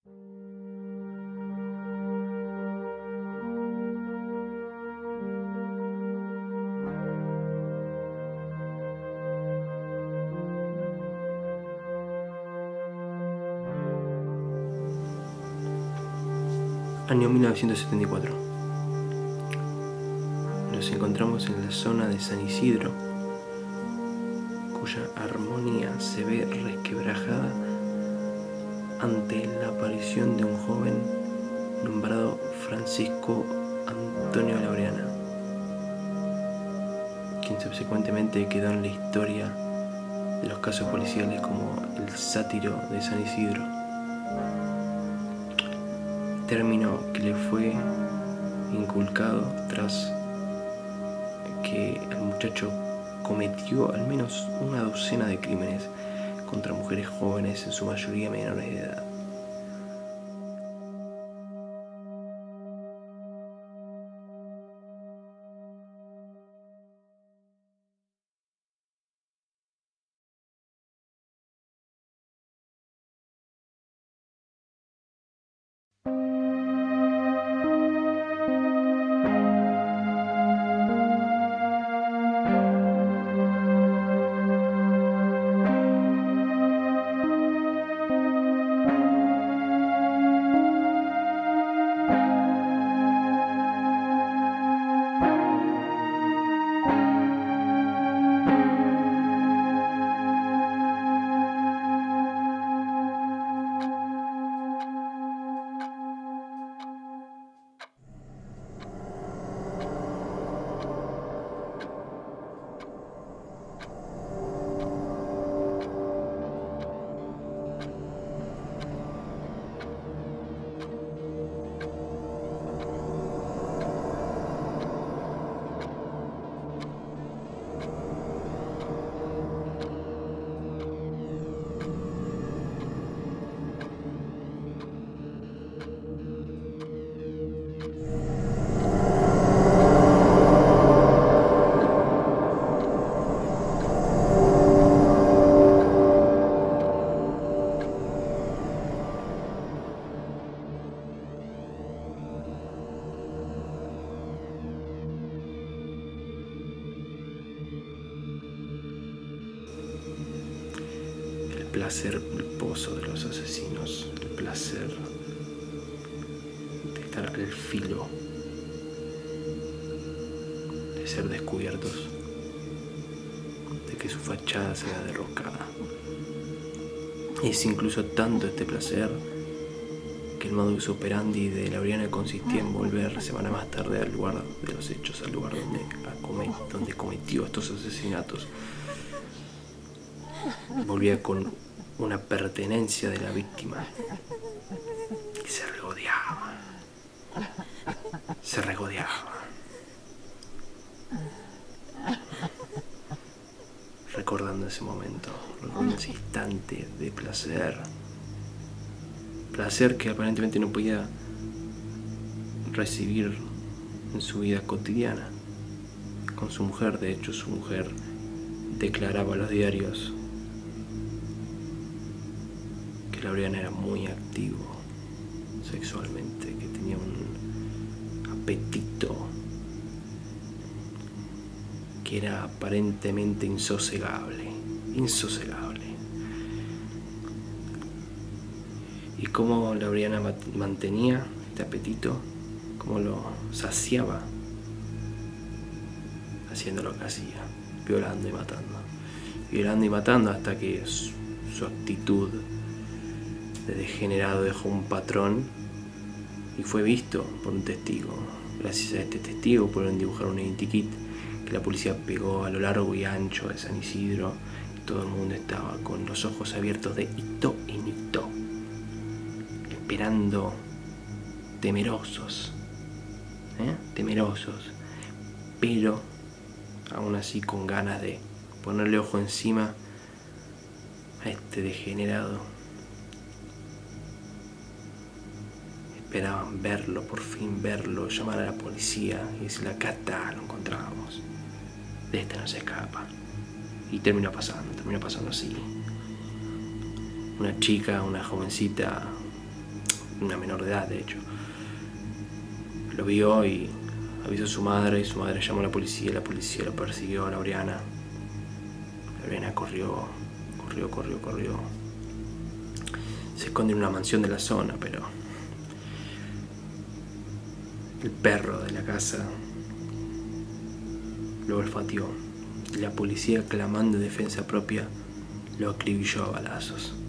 Año 1974. Nos encontramos en la zona de San Isidro, cuya armonía se ve resquebrajada ante la aparición de un joven nombrado Francisco Antonio Laureana, quien subsecuentemente quedó en la historia de los casos policiales como el sátiro de San Isidro, término que le fue inculcado tras que el muchacho cometió al menos una docena de crímenes contra mujeres jóvenes, en su mayoría menores de edad. El placer culposo de los asesinos, el placer de estar al filo de ser descubiertos, de que su fachada sea derrocada. Es incluso tanto este placer que el modus operandi de Laureana consistía en volver semana más tarde al lugar de los hechos, al lugar donde cometió estos asesinatos. Volvía con una pertenencia de la víctima y se regodeaba, recordando ese momento, recordando ese instante de placer que aparentemente no podía recibir en su vida cotidiana con su mujer. De hecho, su mujer declaraba a los diarios que Laureana era muy activo sexualmente, que tenía un apetito que era aparentemente insosegable. Y cómo Laureana mantenía este apetito, cómo lo saciaba, haciendo lo que hacía, violando y matando hasta que su actitud de degenerado dejó un patrón y fue visto por un testigo. Gracias a este testigo pudieron dibujar un identikit que la policía pegó a lo largo y ancho de San Isidro. Todo el mundo estaba con los ojos abiertos de hito en hito, esperando, temerosos, pero aún así con ganas de ponerle ojo encima a este degenerado. Esperaban verlo, por fin verlo, llamar a la policía y decirle: acá está, lo encontramos, de este no se escapa. Y terminó pasando así. Una chica, una jovencita una menor de edad de hecho. Lo vio y avisó a su madre, y su madre llamó a la policía lo persiguió a Laureana. Laureana corrió. Se esconde en una mansión de la zona, pero el perro de la casa lo olfateó y la policía, clamando en defensa propia, lo acribilló a balazos.